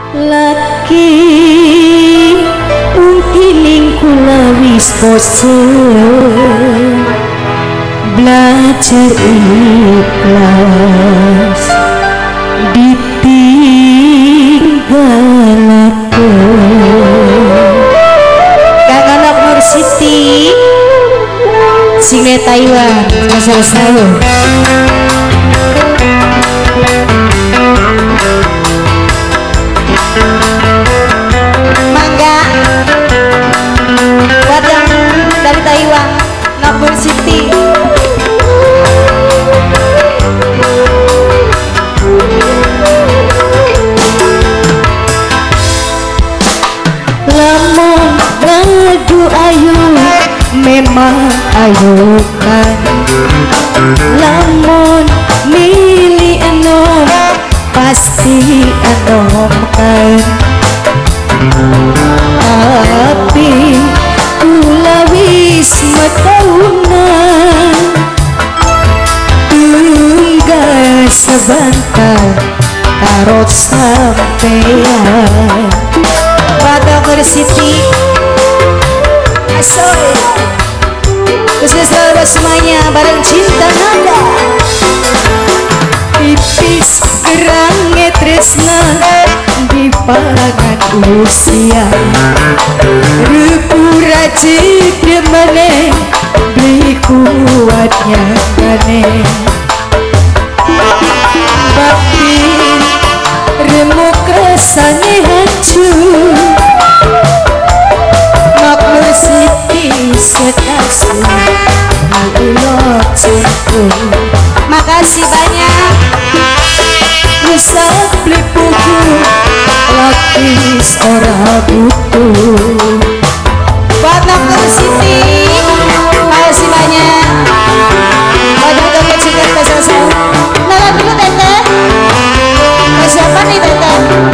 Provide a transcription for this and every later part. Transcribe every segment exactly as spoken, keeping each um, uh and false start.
laki mungkin kula wis bosen belajar ikhlas ditinggalakeun Kakak Nur Siti Single Taiwan asal sahur mangga buat yang dari Taiwan Nur Siti lamun ngadu ayu memang ayu kan lamun milih enom pasti enom kan tapi kula wis metaunan tunggal sebentar karo sampean pada Siti asoy khusus sahabat semuanya bareng cinta nada tipis gerangnya tresna di pangan usia rupu rajik demane beli kuatnya gane batin remuk rasanya hancur Nur Siti sekasun ulot cintu makasih banyak bisa beli buku lapis ora butuh buat Nur Siti makasih banyak banyak dompet juga kesel sel nala dulu tete siapa nih tete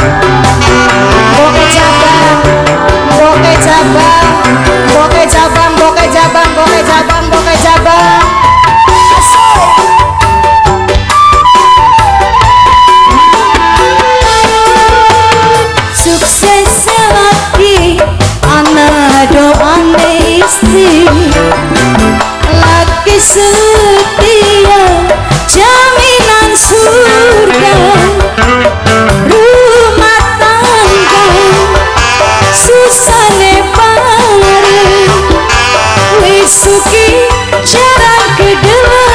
boke cabang boke cabang boke cabang boke cabang boke cabang boke cabang sukses lagi anak doa istri laki setia jaminan surga rumah tangga susah bareng wisuki jarang kedua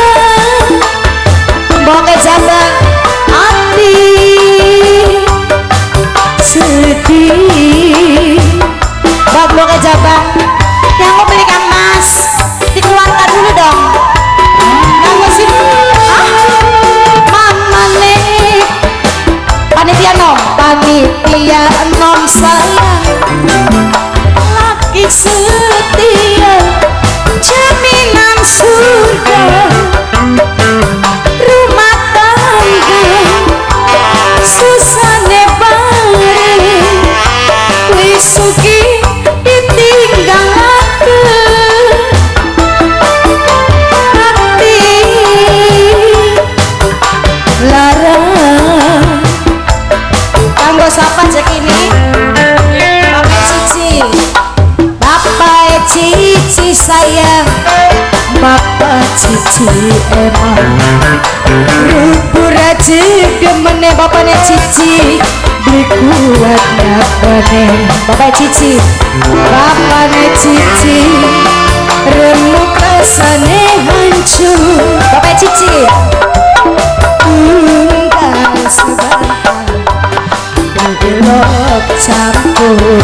boke cabang hati sedih bab boke cabang yang mau belikan emas dikeluarkan dulu dong yang masih ah mama nih panitia nom panitia nom sayang laki setia jaminan surga rumah tangga susah bareng wisuki ditinggalakeun hati larang kanggo sapa cek ini Bapak Cici Bapak Cici sayang Bapak Cici emang rupu rajik demene bapaknya Cici beli kuatnya bane Bapak Cici bapaknya Cici remuk rasane hancur Bapak Cici tunggal sebentar belok campur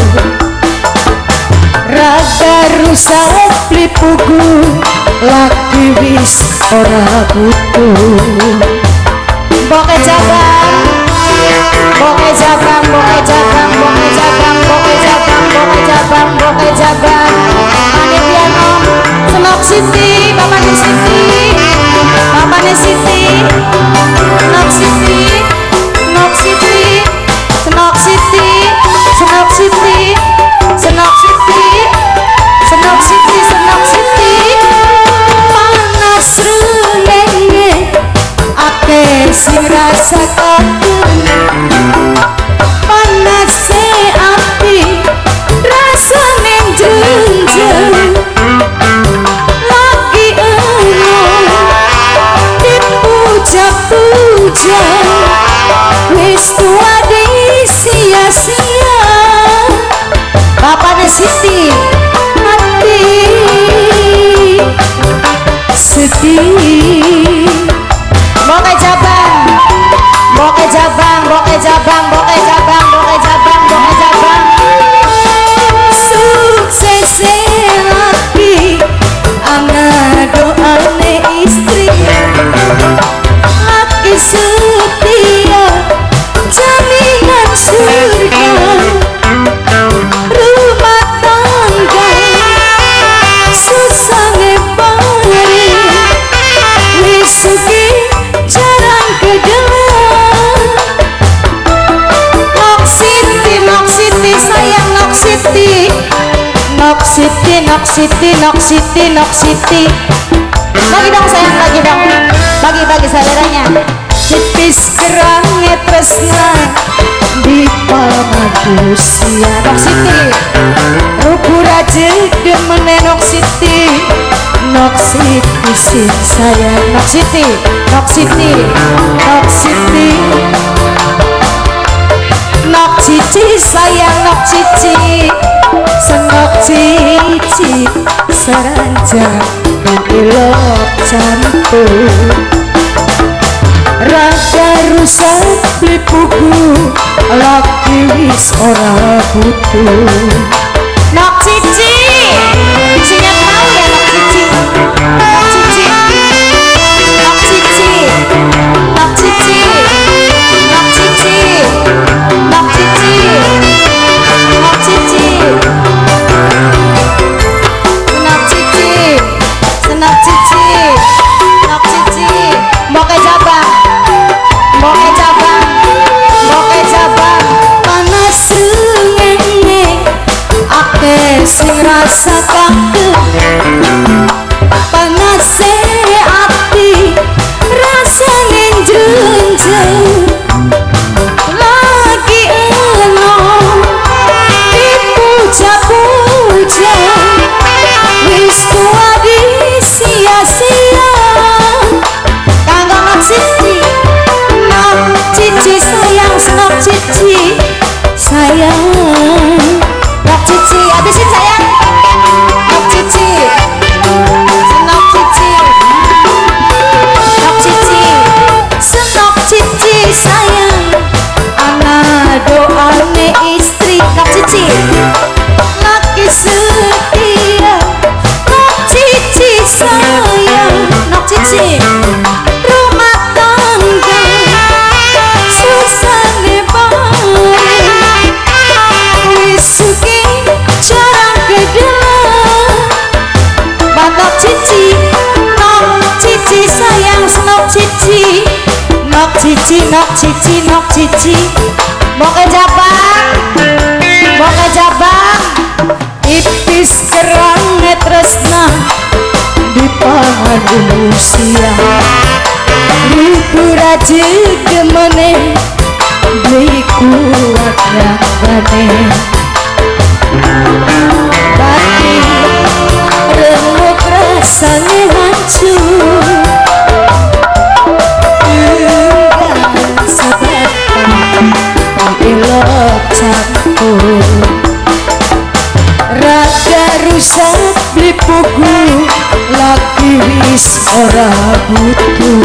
raga rusak beli pugu laki wis ora butuh boke cabang boke cabang boke cabang boke cabang boke cabang boke cabang boke cabang panitia nom Senok Siti Bapaknya Siti Bapaknya Siti Senok Siti Senok Siti Senok Siti Senok Siti Senok Siti Senok Siti Senok Siti panas rulenge ake sing rasa kangen panas bujang wis tua di sia-sia Bapaknya Siti mati sedih boke jabang boke jabang boke jabang boke jabang boke jabang boke jabang sukses lagi ana doane istri laki setia jaminan surga rumah tangga susah ngebari wisuki jarang kedengar Nok Siti Nok Siti sayang Nok Siti Nok Siti Nok Siti Nok Siti Nok Siti lagi dong sayang lagi dong bagi-bagi saudaranya tipis kerangnya tresna di pamadusia Nok Siti ruku raja demene Nok Siti Nok Siti sin sayang Nok Siti Nok Siti Nok Siti Nok Cici sayang Nok Cici senok Cici seranjang dan ilok campur raga rusak beli pugu laki wis ora butuh Nok Cici Cinya tahu ya Nok Cici Nok Cici Nok Cici Nok Cici Nok Cici Nok Cici Nok Cici Nok Cici Senok Cici Nok Cici boke jabang boke jabang boke jabang panas rengenge ake sing rasa kangen panas ati rasa ngenjeng lagi eno dipuja-puja wis tua di sia-sia kanggo Nok Siti Nok Cici sayang Nok Cici sayang Nok Cici habisin sayang Nok Cici Nok Cici Nok Cici Senok Cici sayang ana doane istri Nok Cici laki setia Nok Cici sayang Nok Cici rumah tangga susah nebari wisuki jarang kedengar Nok Cici Nok Cici sayang Nok Cici Nok Cici Nok Cici Nok Cici boke jabang boke jabang ipis kerang tresna di pamadusia ruku raja gemene beli kuat rakane batin remuk rasanya hancur enggak sebatang elok campur raga rusak beli pugu laki wis ora butuh